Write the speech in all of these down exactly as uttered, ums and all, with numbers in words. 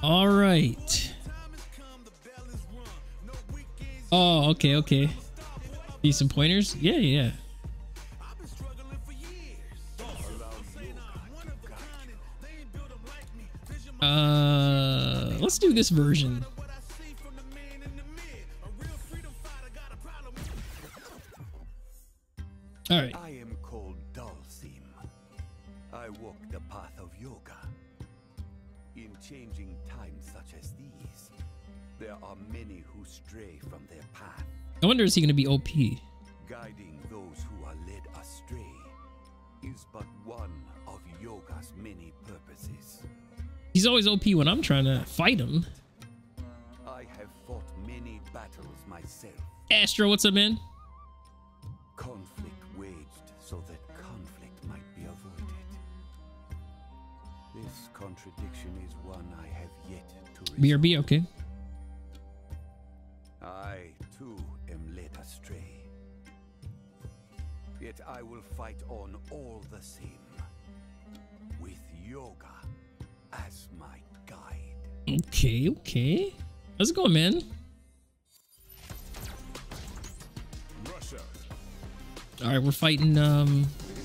All right. Oh, okay, okay. Need some pointers? Yeah, yeah. Uh, let's do this version. All right. I am called Dalsim. I walk the path of yoga. In changing times such as these, there are many who stray from their path. I wonder, is he going to be O P? Guiding those who are led astray is but one of yoga's many purposes. He's always O P when I'm trying to fight him. I have fought many battles myself. Astro, what's up, man? Conflict waged so that conflict might be avoided. This contradiction is one I have yet to resolve. B R B, okay. I, too, am led astray. Yet I will fight on all the same, with yoga as my guide. Okay, okay. How's it going, man? Russia. All right, we're fighting um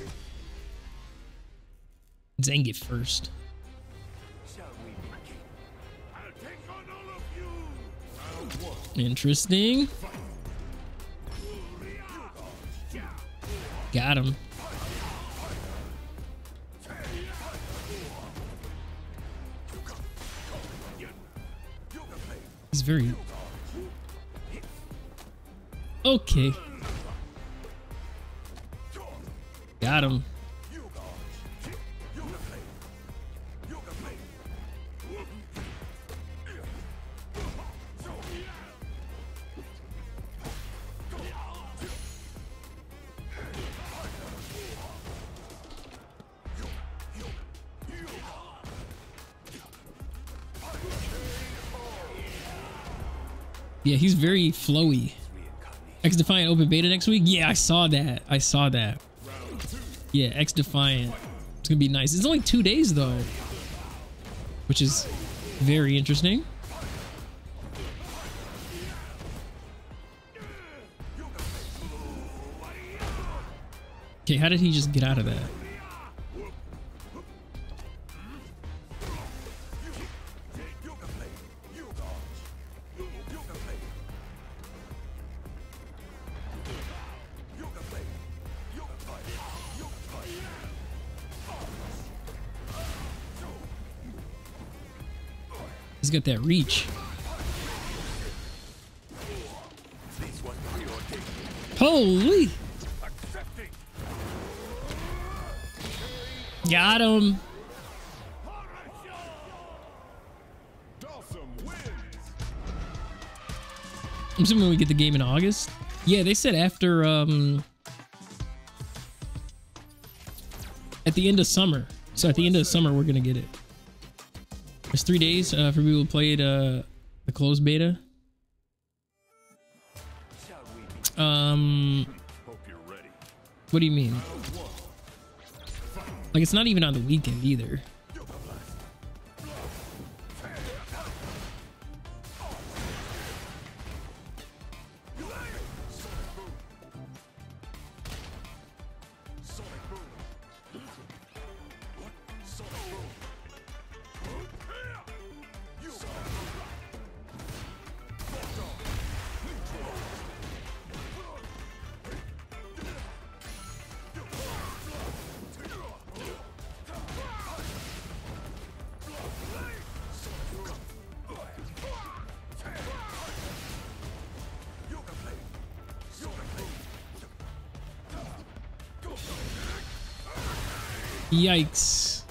Zangief first. Shall we begin? I'll take on all of you. Round one. Interesting. Got him. He's very okay. Got him. Yeah, he's very flowy. X Defiant open beta next week? Yeah, I saw that. I saw that. Yeah, X Defiant. It's gonna be nice. It's only two days though, which is very interesting. Okay, how did he just get out of that? He's got that reach. Holy! Got him. I'm assuming we get the game in August. Yeah, they said after um at the end of summer. So at the end of summer we're gonna get it. There's three days uh, for people who played uh, the closed beta. Um, what do you mean? Like, it's not even on the weekend either. Yikes.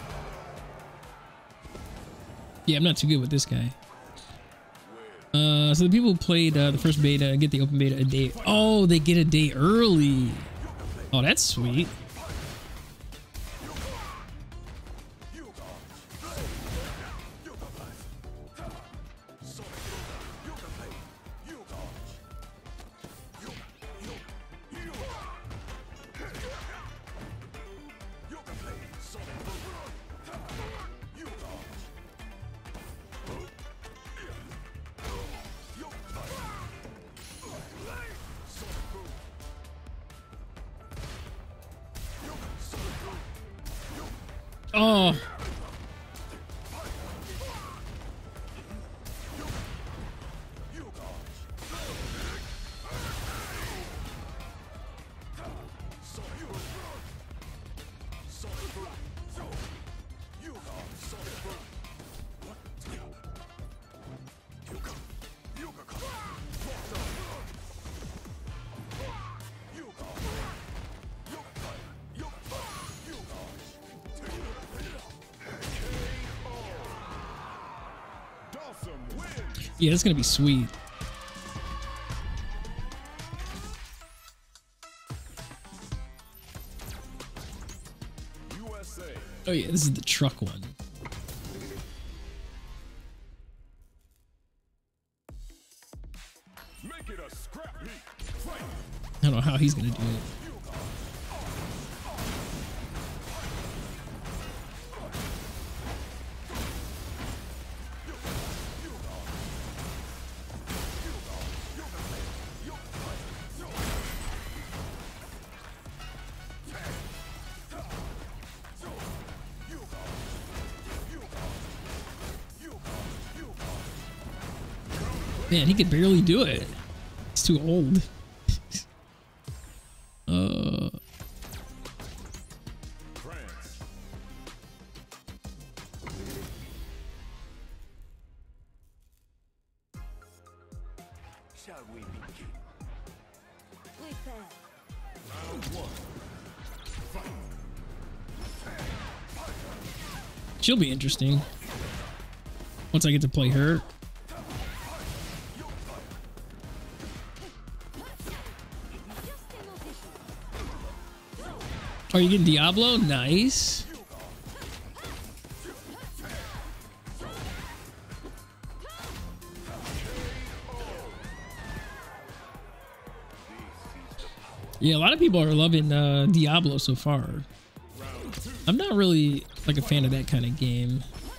Yeah, I'm not too good with this guy. Uh, so the people who played uh, the first beta get the open beta a day. Oh, they get a day early. Oh, that's sweet. Oh. Yeah, that's gonna be sweet. U S A. Oh yeah, this is the truck one. Make it a scrap heap. Fight. I don't know how he's gonna do it. Man, he could barely do it. He's too old. uh. France. Shall we begin? Prepare. Round one. Fight. She'll be interesting once I get to play her. Are you getting Diablo? Nice. Yeah, a lot of people are loving uh, Diablo so far. I'm not really like a fan of that kind of game.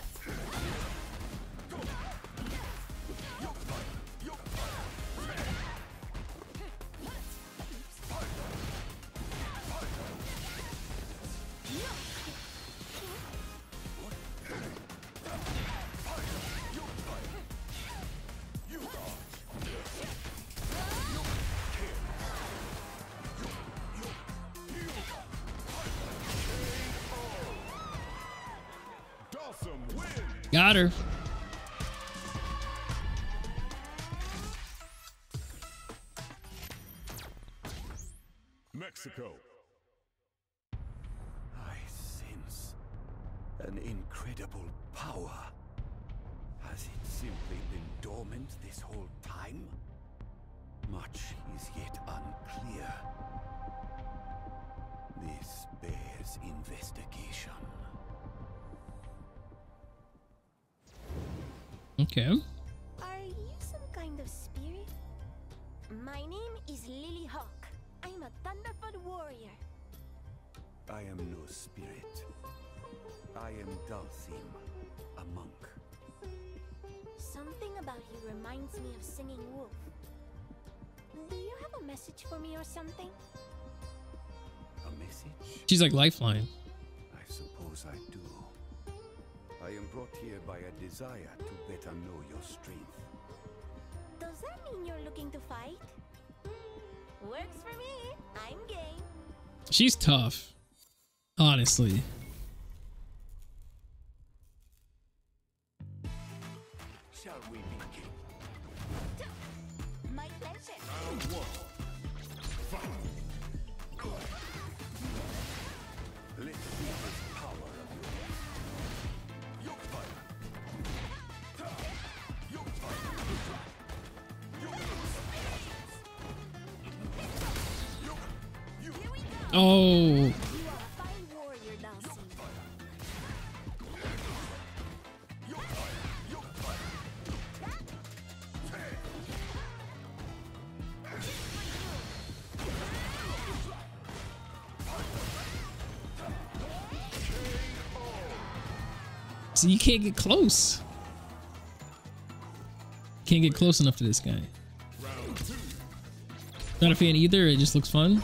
Got her. Mexico. I sense an incredible power. Has it simply been dormant this whole time? Much is yet unclear. This bears investigation. Okay. Are you some kind of spirit? My name is Lily Hawk. I'm a Thunderfoot warrior. I am no spirit. I am Dalsim, a monk. Something about you reminds me of Singing Wolf. Do you have a message for me or something? A message? She's like Lifeline. I suppose I do. I am brought here by a desire to better know your strength. Does that mean you're looking to fight? Works for me. I'm game. She's tough. Honestly. Shall we begin? My pleasure. Round one. Fight. Let's see this power of yours. Yoke fire. Yoke fire. Oh, You are a fine warrior, Dalsim. so you can't get close. Can't get close enough to this guy. Not a fan either. It just looks fun.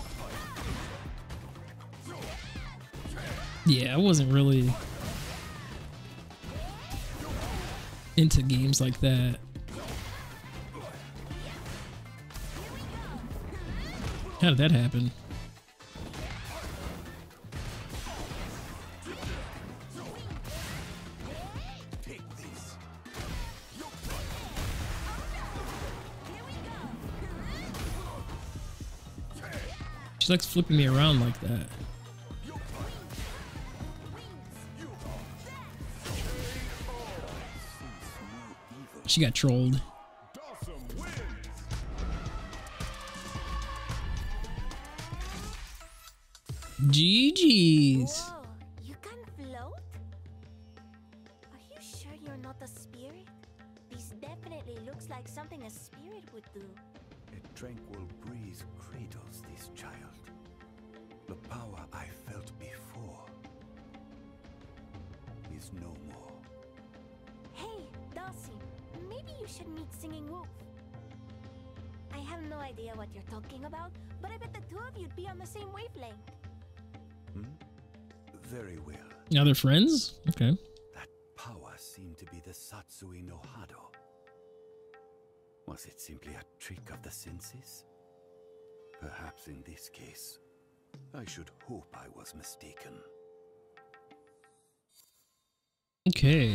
Yeah, I wasn't really into games like that. How did that happen? She likes flipping me around like that. She got trolled. Dawson wins. G G's. Whoa, you can float? Are you sure you're not a spirit? This definitely looks like something a spirit would do. A tranquil breeze cradles this child. The power I felt before is no more. Hey, Dalsim, maybe you should meet Singing Wolf. I have no idea what you're talking about, but I bet the two of you'd be on the same wavelength. Hmm? Very well. Now they're friends? Okay. That power seemed to be the Satsui no Hado. Was it simply a trick of the senses? Perhaps in this case, I should hope I was mistaken. Okay.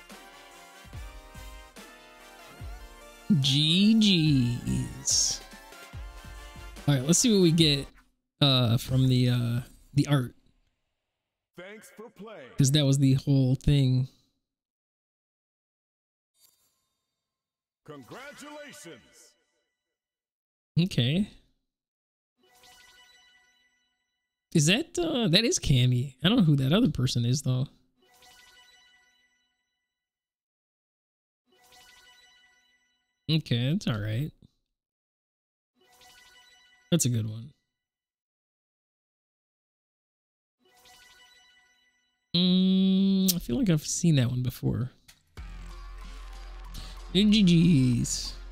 G G's. All right, let's see what we get uh, from the uh, the art, Thanks for playing. because that was the whole thing. Congratulations. Okay. Is that uh that is Cammy? I don't know who that other person is though. Okay, that's all right. That's a good one. Mm, I feel like I've seen that one before. G G's.